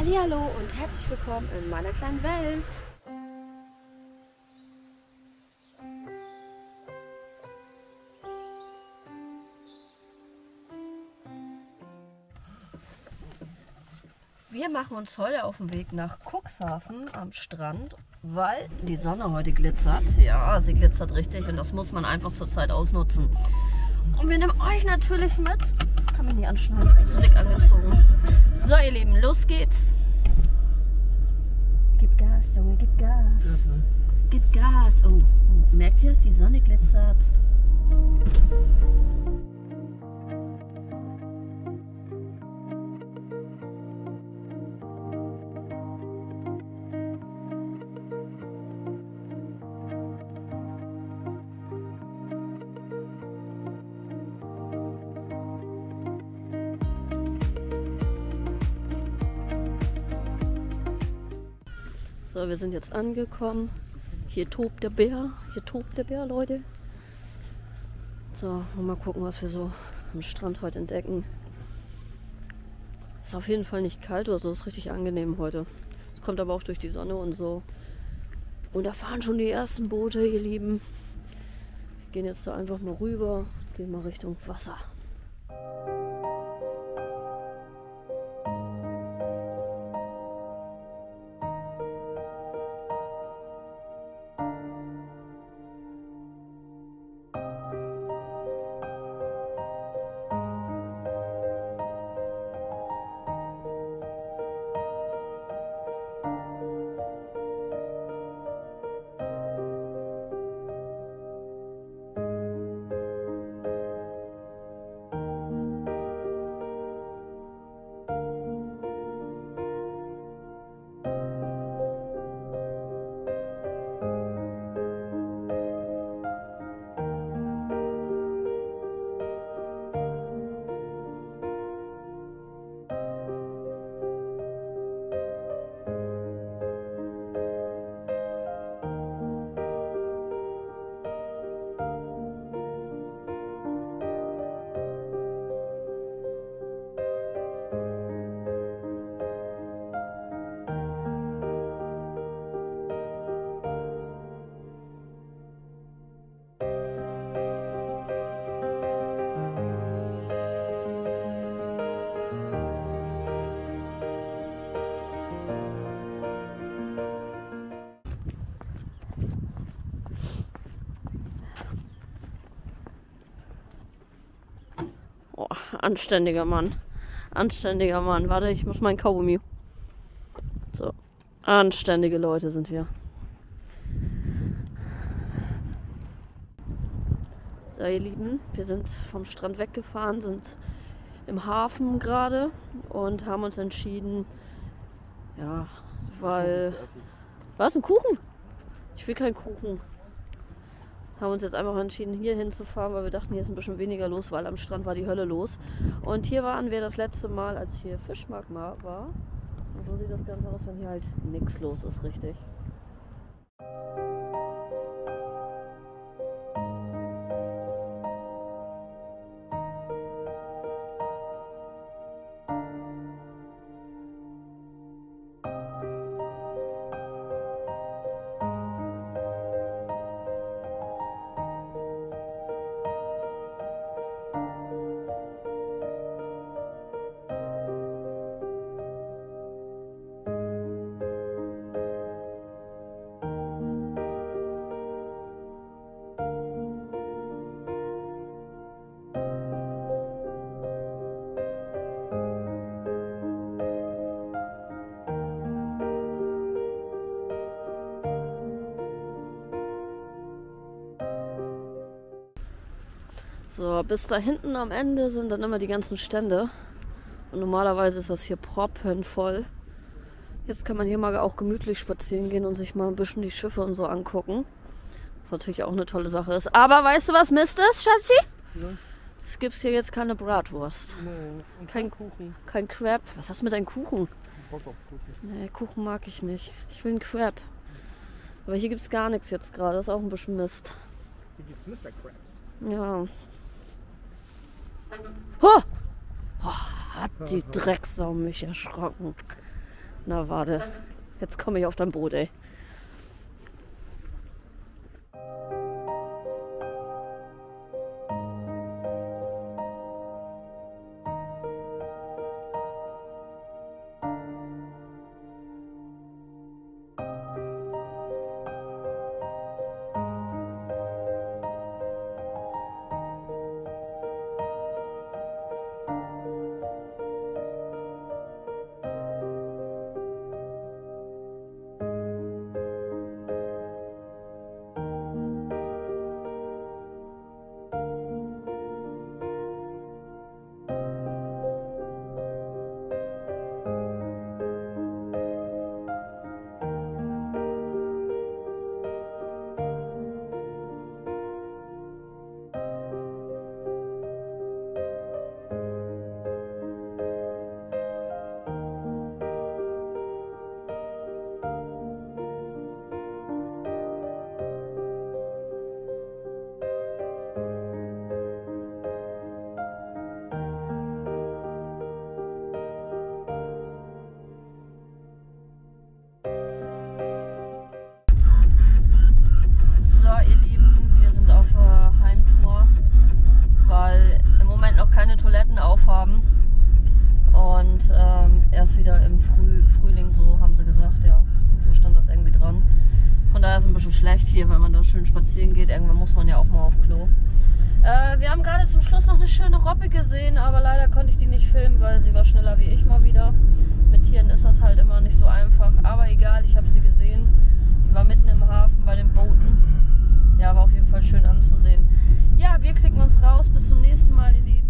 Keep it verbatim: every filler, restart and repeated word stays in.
Hallihallo und herzlich willkommen in meiner kleinen Welt. Wir machen uns heute auf den Weg nach Cuxhaven am Strand, weil die Sonne heute glitzert. Ja, sie glitzert richtig und das muss man einfach zur Zeit ausnutzen. Und wir nehmen euch natürlich mit. Kann mich nicht anschneiden, ich bin so dick angezogen. So ihr Lieben, los geht's. Gib Gas, Junge, gib Gas. Gib Gas. Oh, oh, merkt ihr, die Sonne glitzert. So, wir sind jetzt angekommen. Hier tobt der Bär. Hier tobt der Bär, Leute. So, und mal gucken, was wir so am Strand heute entdecken. Ist auf jeden Fall nicht kalt oder so, ist richtig angenehm heute. Es kommt aber auch durch die Sonne und so. Und da fahren schon die ersten Boote, ihr Lieben. Wir gehen jetzt da einfach mal rüber, gehen mal Richtung Wasser. Oh, anständiger Mann. Anständiger Mann. Warte, ich muss meinen Kaugummi. So. Anständige Leute sind wir. So, ihr Lieben, wir sind vom Strand weggefahren, sind im Hafen gerade und haben uns entschieden, ja, weil... Was, ein Kuchen? Ich will keinen Kuchen. Haben uns jetzt einfach entschieden, hier hinzufahren, weil wir dachten, hier ist ein bisschen weniger los, weil am Strand war die Hölle los. Und hier waren wir das letzte Mal, als hier Fischmarkt war. Und so sieht das Ganze aus, wenn hier halt nichts los ist, richtig. So, bis da hinten am Ende sind dann immer die ganzen Stände. Und normalerweise ist das hier proppenvoll. Jetzt kann man hier mal auch gemütlich spazieren gehen und sich mal ein bisschen die Schiffe und so angucken. Was natürlich auch eine tolle Sache ist. Aber weißt du, was Mist ist, Schatzi? Ja. Es gibt hier jetzt keine Bratwurst. Nee, und kein Kuchen. Kein Crepe. Was hast du mit deinem Kuchen? Bock auf Kuchen. Nee, Kuchen mag ich nicht. Ich will einen Crepe. Aber hier gibt es gar nichts jetzt gerade. Das ist auch ein bisschen Mist. Hier gibt's Mister Krabs. Ja. Oh! Oh, hat die Drecksau mich erschrocken. Na warte, jetzt komme ich auf dein Boot, ey. Toiletten aufhaben und ähm, erst wieder im Früh, Frühling, so haben sie gesagt, ja, so stand das irgendwie dran. Von daher ist es ein bisschen schlecht hier, wenn man da schön spazieren geht, irgendwann muss man ja auch mal auf Klo. Äh, wir haben gerade zum Schluss noch eine schöne Robbe gesehen, aber leider konnte ich die nicht filmen, weil sie war schneller wie ich mal wieder. Mit Tieren ist das halt immer nicht so einfach, aber egal, ich habe sie gesehen. Die war mitten im Hafen bei den Booten. Ja, war auf jeden Fall schön anzusehen. Ja, wir klicken uns raus, bis zum nächsten Mal, ihr Lieben.